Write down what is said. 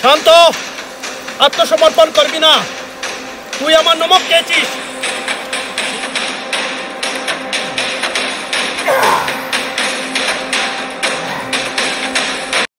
শান্ত, আত্মসমর্পণ করবি না। তুই আমার নমক খেয়েছিস,